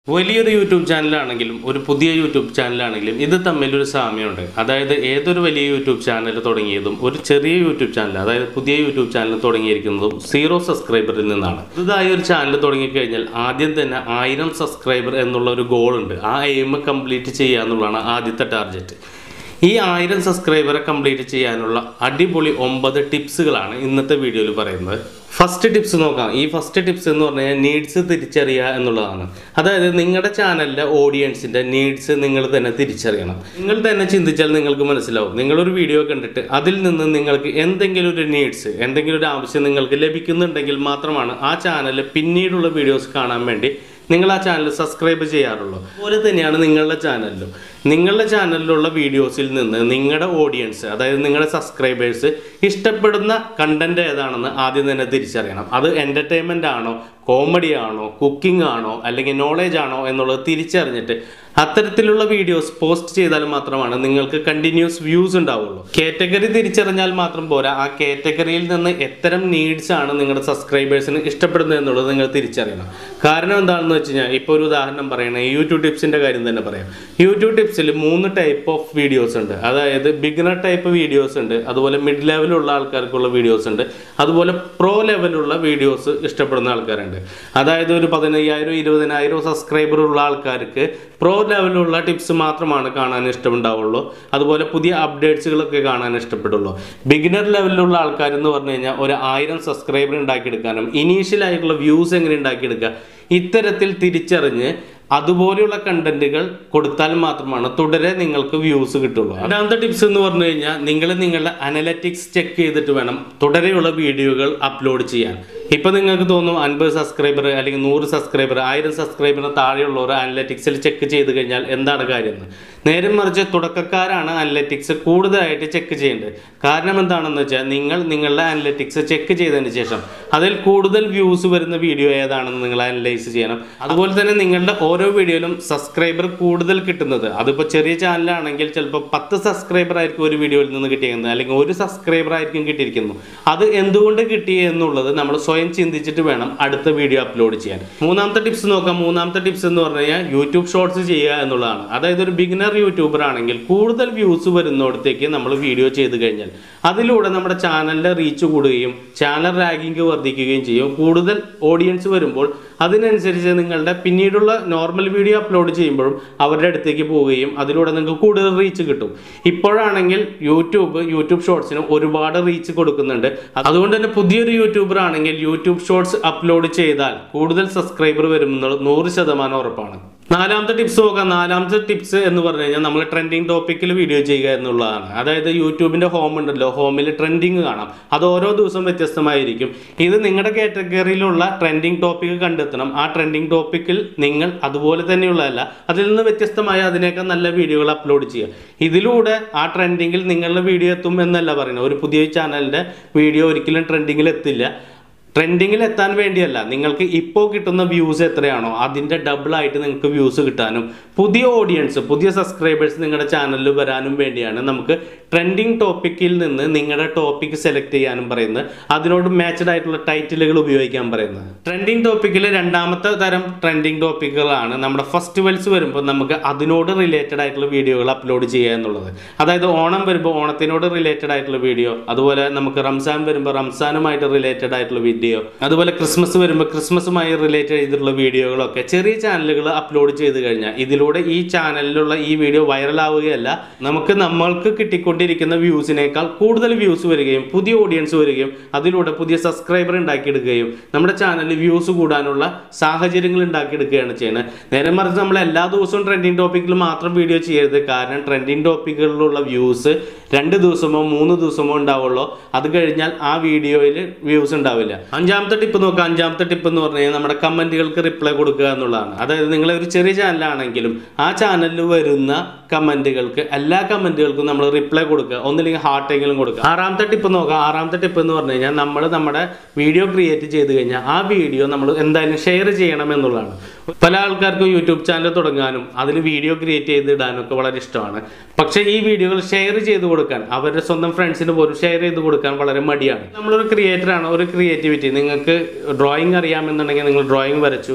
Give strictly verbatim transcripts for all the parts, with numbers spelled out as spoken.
വലിയൊരു യൂട്യൂബ് ചാനലാണെങ്കിലും ഒരു പുതിയ യൂട്യൂബ് ചാനലാണെങ്കിലും ഇത് തമ്മിലൊരു സാമ്യമുണ്ട്. അതായത് ഏതൊരു വലിയ യൂട്യൂബ് ചാനൽ തുടങ്ങിയതും ഒരു ചെറിയ യൂട്യൂബ് ചാനൽ, അതായത് പുതിയ യൂട്യൂബ് ചാനൽ തുടങ്ങിയിരിക്കുന്നതും സീറോ സബ്സ്ക്രൈബറിൽ നിന്നാണ്. പുതുതായി ഒരു ചാനൽ തുടങ്ങിക്കഴിഞ്ഞാൽ ആദ്യം തന്നെ ആയിരം സബ്സ്ക്രൈബർ എന്നുള്ള ഒരു ഗോൾ ഉണ്ട്. ആ എയിം കംപ്ലീറ്റ് ചെയ്യുക എന്നുള്ളതാണ് ആദ്യത്തെ ടാർഗറ്റ്. ഈ ആയിരം സബ്സ്ക്രൈബറെ കംപ്ലീറ്റ് ചെയ്യാനുള്ള അടിപൊളി ഒമ്പത് ടിപ്സുകളാണ് ഇന്നത്തെ വീഡിയോയിൽ പറയുന്നത്. ഫസ്റ്റ് ടിപ്സ് നോക്കാം. ഈ ഫസ്റ്റ് ടിപ്സ് എന്ന് പറഞ്ഞു കഴിഞ്ഞാൽ നീഡ്സ് തിരിച്ചറിയുക എന്നുള്ളതാണ്. അതായത് നിങ്ങളുടെ ചാനലിലെ ഓഡിയൻസിൻ്റെ നീഡ്സ് നിങ്ങൾ തന്നെ തിരിച്ചറിയണം. നിങ്ങൾ തന്നെ ചിന്തിച്ചാൽ നിങ്ങൾക്ക് മനസ്സിലാവും. നിങ്ങളൊരു വീഡിയോ കണ്ടിട്ട് അതിൽ നിന്ന് നിങ്ങൾക്ക് എന്തെങ്കിലും ഒരു നീഡ്സ്, എന്തെങ്കിലും ഒരു ആവശ്യം നിങ്ങൾക്ക് ലഭിക്കുന്നുണ്ടെങ്കിൽ മാത്രമാണ് ആ ചാനൽ പിന്നീടുള്ള വീഡിയോസ് കാണാൻ വേണ്ടി നിങ്ങൾ ആ ചാനൽ സബ്സ്ക്രൈബ് ചെയ്യാറുള്ളൂ. അതുപോലെ തന്നെയാണ് നിങ്ങളുടെ ചാനലിലും. നിങ്ങളുടെ ചാനലിലുള്ള വീഡിയോസിൽ നിന്ന് നിങ്ങളുടെ ഓഡിയൻസ്, അതായത് നിങ്ങളുടെ സബ്സ്ക്രൈബേഴ്സ് ഇഷ്ടപ്പെടുന്ന കണ്ടന്റ് ഏതാണെന്ന് ആദ്യം തന്നെ തിരിച്ചറിയണം. അത് എൻ്റർടൈൻമെൻ്റ് ആണോ, കോമഡി ആണോ, കുക്കിംഗ് ആണോ, അല്ലെങ്കിൽ നോളേജ് ആണോ എന്നുള്ളത് തിരിച്ചറിഞ്ഞിട്ട് അത്തരത്തിലുള്ള വീഡിയോസ് പോസ്റ്റ് ചെയ്താൽ മാത്രമാണ് നിങ്ങൾക്ക് കണ്ടിന്യൂസ് വ്യൂസ് ഉണ്ടാവുള്ളൂ. കാറ്റഗറി തിരിച്ചറിഞ്ഞാൽ മാത്രം പോരാ, ആ കാറ്റഗറിയിൽ നിന്ന് എത്തരം നീഡ്സ് ആണ് നിങ്ങളുടെ സബ്സ്ക്രൈബേഴ്സിന് ഇഷ്ടപ്പെടുന്നത് എന്നുള്ളത് നിങ്ങൾ തിരിച്ചറിയണം. കാരണം എന്താണെന്ന് വെച്ച് കഴിഞ്ഞാൽ, ഇപ്പോൾ ഒരു ഉദാഹരണം പറയണേ, യൂട്യൂബ് ടിപ്സിൻ്റെ കാര്യം തന്നെ പറയാം. യൂട്യൂബ് ടിപ്സിൽ മൂന്ന് ടൈപ്പ് ഓഫ് വീഡിയോസ് ഉണ്ട്. അതായത് ബിഗിനർ ടൈപ്പ് വീഡിയോസ് ഉണ്ട്, അതുപോലെ മിഡ് ലെവലുള്ള ആൾക്കാർക്കുള്ള വീഡിയോസ് ഉണ്ട്, അതുപോലെ പ്രോ ലെവലുള്ള വീഡിയോസ് ഇഷ്ടപ്പെടുന്ന ആൾക്കാരുണ്ട്. അതായത് ഒരു പതിനയ്യായിരം ഇരുപതിനായിരം സബ്സ്ക്രൈബർ ഉള്ള ആൾക്കാർക്ക് പ്രോ ലെവലുള്ള ടിപ്സ് മാത്രമാണ് കാണാൻ ഇഷ്ടമുണ്ടാവുള്ളൂ. അതുപോലെ പുതിയ അപ്ഡേറ്റ്സുകളൊക്കെ കാണാൻ ഇഷ്ടപ്പെടുള്ളൂ. ബിഗിനർ ലെവലിലുള്ള ആൾക്കാരെന്ന് പറഞ്ഞു കഴിഞ്ഞാൽ ഒരു ആയിരം സബ്സ്ക്രൈബർ ഉണ്ടാക്കിയെടുക്കാനും ഇനീഷ്യലായിട്ടുള്ള വ്യൂസ് എങ്ങനെ ഉണ്ടാക്കിയെടുക്കുക, ഇത്തരത്തിൽ തിരിച്ചറിഞ്ഞ് അതുപോലെയുള്ള കണ്ടന്റുകൾ കൊടുത്താൽ മാത്രമാണ് തുടരെ നിങ്ങൾക്ക് വ്യൂസ് കിട്ടുള്ളൂ. രണ്ടാമത്തെ ടിപ്സ് എന്ന് പറഞ്ഞു കഴിഞ്ഞാൽ, നിങ്ങൾ നിങ്ങളുടെ അനലറ്റിക്സ് ചെക്ക് ചെയ്തിട്ട് വേണം തുടരെയുള്ള വീഡിയോകൾ അപ്ലോഡ് ചെയ്യാൻ. ഇപ്പം നിങ്ങൾക്ക് തോന്നും അൻപത് സബ്സ്ക്രൈബർ അല്ലെങ്കിൽ നൂറ് സബ്സ്ക്രൈബർ, ആയിരം സബ്സ്ക്രൈബറിന് താഴെയുള്ളവർ അനലറ്റിക്സിൽ ചെക്ക് ചെയ്ത് കഴിഞ്ഞാൽ എന്താണ് കാര്യം എന്ന്. നേരെ മറിച്ച് തുടക്കക്കാരാണ് അനലറ്റിക്സ് കൂടുതലായിട്ട് ചെക്ക് ചെയ്യേണ്ടത്. കാരണം എന്താണെന്ന് വെച്ചാൽ, നിങ്ങൾ നിങ്ങളുടെ അനലറ്റിക്സ് ചെക്ക് ചെയ്തതിന് ശേഷം അതിൽ കൂടുതൽ വ്യൂസ് വരുന്ന വീഡിയോ ഏതാണെന്ന് നിങ്ങൾ അനലൈസ് ചെയ്യണം. അതുപോലെ തന്നെ നിങ്ങളുടെ ഓരോ വീഡിയോയിലും സബ്സ്ക്രൈബർ കൂടുതൽ കിട്ടുന്നത്, അതിപ്പോൾ ചെറിയ ചാനലാണെങ്കിൽ ചിലപ്പോൾ പത്ത് സബ്സ്ക്രൈബർ ആയിരിക്കും ഒരു വീഡിയോയിൽ നിന്ന് കിട്ടിയിരിക്കുന്നത്, അല്ലെങ്കിൽ ഒരു സബ്സ്ക്രൈബർ ആയിരിക്കും കിട്ടിയിരിക്കുന്നത്. അത് എന്തുകൊണ്ട് കിട്ടി എന്നുള്ളത് നമ്മൾ സ്വയം ചിന്തിച്ചിട്ട് വേണം അടുത്ത വീഡിയോ അപ്ലോഡ് ചെയ്യാൻ. മൂന്നാമത്തെ ടിപ്സ് നോക്കാം. മൂന്നാമത്തെ ടിപ്സ് എന്ന് പറഞ്ഞു കഴിഞ്ഞാൽ യൂട്യൂബ് ഷോർട്സ് ചെയ്യുക എന്നുള്ളതാണ്. അതായത് ഒരു ബിഗിനർ യൂട്യൂബർ ആണെങ്കിൽ കൂടുതൽ വ്യൂസ് വരുന്നിടത്തേക്ക് നമ്മൾ വീഡിയോ ചെയ്ത് കഴിഞ്ഞാൽ അതിലൂടെ നമ്മുടെ ചാനലിൻ്റെ റീച്ച് കൂടുകയും ചാനൽ റാങ്കിങ് വർദ്ധിക്കുകയും ചെയ്യും. കൂടുതൽ ഓഡിയൻസ് വരുമ്പോൾ അതിനനുസരിച്ച് നിങ്ങളുടെ പിന്നീടുള്ള നോർമൽ വീഡിയോ അപ്ലോഡ് ചെയ്യുമ്പോഴും അവരുടെ അടുത്തേക്ക് പോവുകയും അതിലൂടെ നിങ്ങൾക്ക് കൂടുതൽ റീച്ച് കിട്ടും. ഇപ്പോഴാണെങ്കിൽ യൂട്യൂബ് യൂട്യൂബ് ഷോർട്സിന് ഒരുപാട് റീച്ച് കൊടുക്കുന്നുണ്ട്. അതുകൊണ്ട് തന്നെ പുതിയൊരു യൂട്യൂബർ ആണെങ്കിൽ യൂട്യൂബ് ഷോർട്സ് അപ്ലോഡ് ചെയ്താൽ കൂടുതൽ സബ്സ്ക്രൈബർ വരുമെന്നുള്ളത് നൂറ് ശതമാനം ഉറപ്പാണ്. നാലാമത്തെ ടിപ്സ് നോക്കാം. നാലാമത്തെ ടിപ്സ് എന്ന് പറഞ്ഞു കഴിഞ്ഞാൽ, നമ്മൾ ട്രെൻഡിങ് ടോപ്പിക്കിൽ വീഡിയോ ചെയ്യുക എന്നുള്ളതാണ്. അതായത് യൂട്യൂബിൻ്റെ ഹോം ഉണ്ടല്ലോ, ഹോമിൽ ട്രെൻഡിങ് കാണാം. അത് ഓരോ ദിവസവും വ്യത്യസ്തമായിരിക്കും. ഇത് നിങ്ങളുടെ കാറ്റഗറിയിലുള്ള ട്രെൻഡിങ് ടോപ്പിക്ക് കണ്ടെത്തണം. ആ ട്രെൻഡിങ് ടോപ്പിക്കിൽ നിങ്ങൾ അതുപോലെ തന്നെയുള്ളതല്ല, അതിൽ നിന്ന് വ്യത്യസ്തമായ അതിനേക്കാൾ നല്ല വീഡിയോകൾ അപ്ലോഡ് ചെയ്യുക. ഇതിലൂടെ ആ ട്രെൻഡിങ്ങിൽ നിങ്ങളുടെ വീഡിയോ എത്തും എന്നല്ല പറയുന്നത്. ഒരു പുതിയ ചാനലിൻ്റെ വീഡിയോ ഒരിക്കലും ട്രെൻഡിങ്ങിൽ എത്തില്ല. ട്രെൻഡിങ്ങിൽ എത്താൻ വേണ്ടിയല്ല, നിങ്ങൾക്ക് ഇപ്പോൾ കിട്ടുന്ന വ്യൂസ് എത്രയാണോ അതിൻ്റെ ഡബിളായിട്ട് നിങ്ങൾക്ക് വ്യൂസ് കിട്ടാനും പുതിയ ഓഡിയൻസ്, പുതിയ സബ്സ്ക്രൈബേഴ്സ് നിങ്ങളുടെ ചാനലിൽ വരാനും വേണ്ടിയാണ് നമുക്ക് ട്രെൻഡിങ് ടോപ്പിക്കിൽ നിന്ന് നിങ്ങളുടെ ടോപ്പിക് സെലക്ട് ചെയ്യാനും പറയുന്നത്. അതിനോട് മാച്ച്ഡ് ആയിട്ടുള്ള ടൈറ്റിലുകൾ ഉപയോഗിക്കാൻ പറയുന്നത്. ട്രെൻഡിങ് ടോപ്പിക്കിൽ രണ്ടാമത്തെ തരം ട്രെൻഡിങ് ടോപ്പിക്കുകളാണ് നമ്മുടെ ഫെസ്റ്റിവൽസ് വരുമ്പോൾ നമുക്ക് അതിനോട് റിലേറ്റഡ് ആയിട്ടുള്ള വീഡിയോകൾ അപ്ലോഡ് ചെയ്യുക എന്നുള്ളത്. അതായത് ഓണം വരുമ്പോൾ ഓണത്തിനോട് റിലേറ്റഡ് ആയിട്ടുള്ള വീഡിയോ, അതുപോലെ നമുക്ക് റംസാൻ വരുമ്പോൾ റംസാനുമായിട്ട് റിലേറ്റഡ് ആയിട്ടുള്ള വീഡിയോ, അതുപോലെ ക്രിസ്മസ് വരുമ്പോൾ ക്രിസ്മസുമായി റിലേറ്റഡ് ചെയ്തിട്ടുള്ള വീഡിയോകളൊക്കെ ചെറിയ ചാനലുകൾ അപ്ലോഡ് ചെയ്ത് കഴിഞ്ഞാൽ ഇതിലൂടെ ഈ ചാനലിലുള്ള ഈ വീഡിയോ വൈറൽ ആവുകയല്ല, നമുക്ക് നമ്മൾക്ക് കിട്ടിക്കൊണ്ടിരിക്കുന്ന വ്യൂസിനേക്കാൾ കൂടുതൽ വ്യൂസ് വരികയും പുതിയ ഓഡിയൻസ് വരികയും അതിലൂടെ പുതിയ സബ്സ്ക്രൈബർ ഉണ്ടാക്കിയെടുക്കുകയും നമ്മുടെ ചാനലിൽ വ്യൂസ് കൂടാനുള്ള സാഹചര്യങ്ങൾ ഉണ്ടാക്കിയെടുക്കുകയാണ് ചെയ്യുന്നത്. നേരെ മറിച്ച് നമ്മൾ എല്ലാ ദിവസവും ട്രെൻഡിങ് ടോപ്പിക്കിൽ മാത്രം വീഡിയോ ചെയ്യരുത്. കാരണം ട്രെൻഡിങ് ടോപ്പിക്കുകളിലുള്ള വ്യൂസ് രണ്ട് ദിവസമോ മൂന്ന് ദിവസമോ ഉണ്ടാവുള്ളൂ. അത് കഴിഞ്ഞാൽ ആ വീഡിയോയിൽ വ്യൂസ് ഉണ്ടാവില്ല. അഞ്ചാമത്തെ ടിപ്പ് നോക്കുക. അഞ്ചാമത്തെ ടിപ്പ് എന്ന് പറഞ്ഞു കഴിഞ്ഞാൽ നമ്മുടെ കമന്റുകൾക്ക് റിപ്ലൈ കൊടുക്കുക എന്നുള്ളതാണ്. അതായത് നിങ്ങൾ ഒരു ചെറിയ ചാനലാണെങ്കിലും ആ ചാനലിൽ വരുന്ന കമന്റുകൾക്ക്, എല്ലാ കമന്റുകൾക്കും നമ്മൾ റിപ്ലൈ കൊടുക്കുക, ഒന്നില്ലെങ്കിൽ ഹാർട്ടെങ്കിലും കൊടുക്കുക. ആറാമത്തെ ടിപ്പ് നോക്കുക. ആറാമത്തെ ടിപ്പ് എന്ന് പറഞ്ഞു കഴിഞ്ഞാൽ, നമ്മൾ നമ്മുടെ വീഡിയോ ക്രിയേറ്റ് ചെയ്ത് കഴിഞ്ഞാൽ ആ വീഡിയോ നമ്മൾ എന്തായാലും ഷെയർ ചെയ്യണം എന്നുള്ളതാണ്. പല ആൾക്കാർക്കും യൂട്യൂബ് ചാനൽ തുടങ്ങാനും അതിൽ വീഡിയോ ക്രിയേറ്റ് ചെയ്തിടാനും ഒക്കെ വളരെ ഇഷ്ടമാണ്. പക്ഷേ ഈ വീഡിയോകൾ ഷെയർ ചെയ്ത് കൊടുക്കാൻ, അവരുടെ സ്വന്തം ഫ്രണ്ട്സിന് പോലും ഷെയർ ചെയ്ത് കൊടുക്കാൻ വളരെ മടിയാണ്. നമ്മളൊരു ക്രിയേറ്ററാണ്, ഒരു ക്രിയേറ്റിവിറ്റി, നിങ്ങൾക്ക് ഡ്രോയിങ് അറിയാമെന്നുണ്ടെങ്കിൽ നിങ്ങൾ ഡ്രോയിങ് വരച്ചു,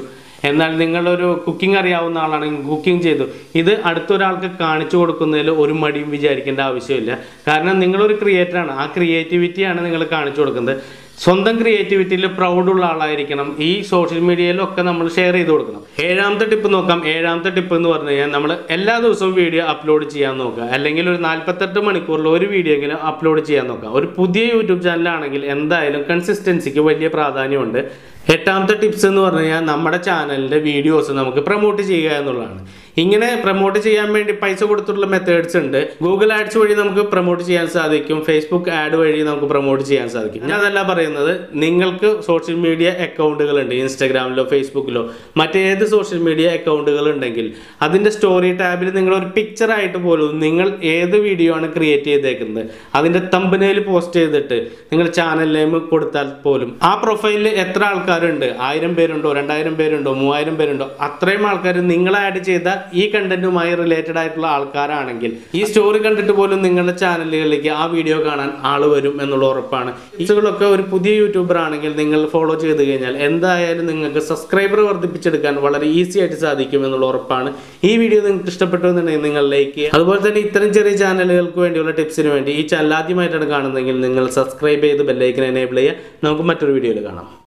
എന്നാൽ നിങ്ങളൊരു കുക്കിംഗ് അറിയാവുന്ന ആളാണെങ്കിൽ കുക്കിംഗ് ചെയ്തു ഇത് അടുത്തൊരാൾക്ക് കാണിച്ചു കൊടുക്കുന്നതിൽ ഒരു മടിയും വിചാരിക്കേണ്ട ആവശ്യമില്ല. കാരണം നിങ്ങളൊരു ക്രിയേറ്ററാണ്, ആ ക്രിയേറ്റിവിറ്റിയാണ് നിങ്ങൾ കാണിച്ചു കൊടുക്കുന്നത്. സ്വന്തം ക്രിയേറ്റിവിറ്റിയിൽ പ്രൗഡുള്ള ആളായിരിക്കണം. ഈ സോഷ്യൽ മീഡിയയിലൊക്കെ നമ്മൾ ഷെയർ ചെയ്ത് കൊടുക്കണം. ഏഴാമത്തെ ടിപ്പ് നോക്കാം. ഏഴാമത്തെ ടിപ്പ് എന്ന് പറഞ്ഞു കഴിഞ്ഞാൽ നമ്മൾ എല്ലാ ദിവസവും വീഡിയോ അപ്ലോഡ് ചെയ്യാൻ നോക്കുക. അല്ലെങ്കിൽ ഒരു നാൽപ്പത്തെട്ട് മണിക്കൂറിൽ ഒരു വീഡിയോ എങ്കിലും അപ്ലോഡ് ചെയ്യാൻ നോക്കുക. ഒരു പുതിയ യൂട്യൂബ് ചാനലാണെങ്കിൽ എന്തായാലും കൺസിസ്റ്റൻസിക്ക് വലിയ പ്രാധാന്യമുണ്ട്. എട്ടാമത്തെ ടിപ്സ് എന്ന് പറഞ്ഞു കഴിഞ്ഞാൽ നമ്മുടെ ചാനലിൻ്റെ വീഡിയോസ് നമുക്ക് പ്രൊമോട്ട് ചെയ്യുക എന്നുള്ളതാണ്. ഇങ്ങനെ പ്രൊമോട്ട് ചെയ്യാൻ വേണ്ടി പൈസ കൊടുത്തിട്ടുള്ള മെത്തേഡ്സ് ഉണ്ട്. ഗൂഗിൾ ആഡ്സ് വഴി നമുക്ക് പ്രൊമോട്ട് ചെയ്യാൻ സാധിക്കും. ഫേസ്ബുക്ക് ആഡ് വഴി നമുക്ക് പ്രൊമോട്ട് ചെയ്യാൻ സാധിക്കും. ഞാൻ അതല്ല പറയുന്നത്, നിങ്ങൾക്ക് സോഷ്യൽ മീഡിയ അക്കൗണ്ടുകളുണ്ട്, ഇൻസ്റ്റാഗ്രാമിലോ ഫേസ്ബുക്കിലോ മറ്റേത് സോഷ്യൽ മീഡിയ അക്കൗണ്ടുകൾ ഉണ്ടെങ്കിൽ അതിൻ്റെ സ്റ്റോറി ടാബിൽ നിങ്ങളൊരു പിക്ചറായിട്ട് പോലും നിങ്ങൾ ഏത് വീഡിയോ ആണ് ക്രിയേറ്റ് ചെയ്തേക്കുന്നത് അതിൻ്റെ തമ്പനയിൽ പോസ്റ്റ് ചെയ്തിട്ട് നിങ്ങൾ ചാനൽ നെയിം കൊടുത്താൽ പോലും ആ പ്രൊഫൈലിൽ എത്ര ആൾക്കാരുണ്ട്, ആയിരം പേരുണ്ടോ രണ്ടായിരം പേരുണ്ടോ മൂവായിരം പേരുണ്ടോ, അത്രയും ആൾക്കാർ നിങ്ങൾ ആഡ് ചെയ്ത ഈ കണ്ടന്റുമായി റിലേറ്റഡ് ആയിട്ടുള്ള ആൾക്കാരാണെങ്കിൽ ഈ സ്റ്റോറി കണ്ടിട്ട് പോലും നിങ്ങളുടെ ചാനലുകളിലേക്ക് ആ വീഡിയോ കാണാൻ ആൾ വരും എന്നുള്ള ഉറപ്പാണ്. ഇതൊക്കെ ഒരു പുതിയ യൂട്യൂബർ ആണെങ്കിൽ നിങ്ങൾ ഫോളോ ചെയ്ത് കഴിഞ്ഞാൽ എന്തായാലും നിങ്ങൾക്ക് സബ്സ്ക്രൈബർ വർദ്ധിപ്പിച്ചെടുക്കാൻ വളരെ ഈസി ആയിട്ട് സാധിക്കും എന്നുള്ള ഉറപ്പാണ്. ഈ വീഡിയോ നിങ്ങൾക്ക് ഇഷ്ടപ്പെട്ടു എന്നുണ്ടെങ്കിൽ നിങ്ങൾ ലൈക്ക് ചെയ്യുക. അതുപോലെ തന്നെ ഇത്തരം ചെറിയ ചാനലുകൾക്ക് വേണ്ടിയുള്ള ടിപ്സിന് വേണ്ടി ഈ ചാനൽ ആദ്യമായിട്ടാണ് കാണുന്നതെങ്കിൽ നിങ്ങൾ സബ്സ്ക്രൈബ് ചെയ്ത് ബെല്ലൈക്കൻ എനേബിൾ ചെയ്യുക. നമുക്ക് മറ്റൊരു വീഡിയോയിൽ കാണാം.